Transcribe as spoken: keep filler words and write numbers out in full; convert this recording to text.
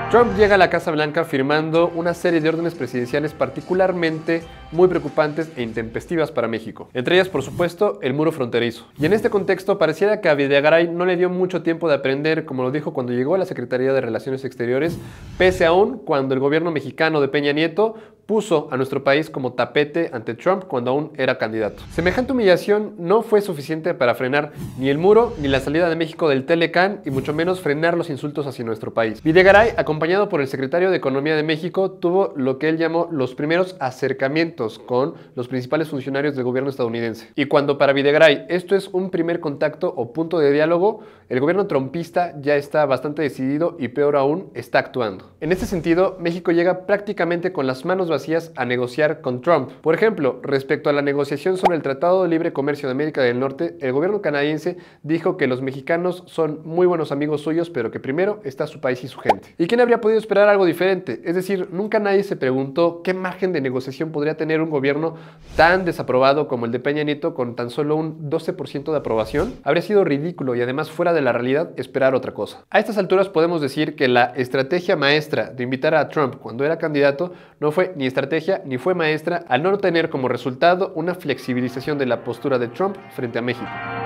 Trump llega a la Casa Blanca firmando una serie de órdenes presidenciales particularmente muy preocupantes e intempestivas para México. Entre ellas, por supuesto, el muro fronterizo. Y en este contexto pareciera que a Videgaray no le dio mucho tiempo de aprender, como lo dijo cuando llegó a la Secretaría de Relaciones Exteriores, pese aún cuando el gobierno mexicano de Peña Nieto puso a nuestro país como tapete ante Trump cuando aún era candidato. Semejante humillación no fue suficiente para frenar ni el muro ni la salida de México del Telecán y mucho menos frenar los insultos hacia nuestro país. Videgaray, acompañado por el secretario de Economía de México, tuvo lo que él llamó los primeros acercamientos con los principales funcionarios del gobierno estadounidense. Y cuando para Videgaray esto es un primer contacto o punto de diálogo, el gobierno trumpista ya está bastante decidido y peor aún, está actuando. En este sentido, México llega prácticamente con las manos vacías a negociar con Trump. Por ejemplo, respecto a la negociación sobre el Tratado de Libre Comercio de América del Norte, el gobierno canadiense dijo que los mexicanos son muy buenos amigos suyos, pero que primero está su país y su gente. ¿Y quién habría podido esperar algo diferente? Es decir, nunca nadie se preguntó qué margen de negociación podría tener un gobierno tan desaprobado como el de Peña Nieto con tan solo un doce por ciento de aprobación. Habría sido ridículo y además fuera de la realidad esperar otra cosa. A estas alturas podemos decir que la estrategia maestra de invitar a Trump cuando era candidato no fue ni estrategia ni fue maestra al no tener como resultado una flexibilización de la postura de Trump frente a México.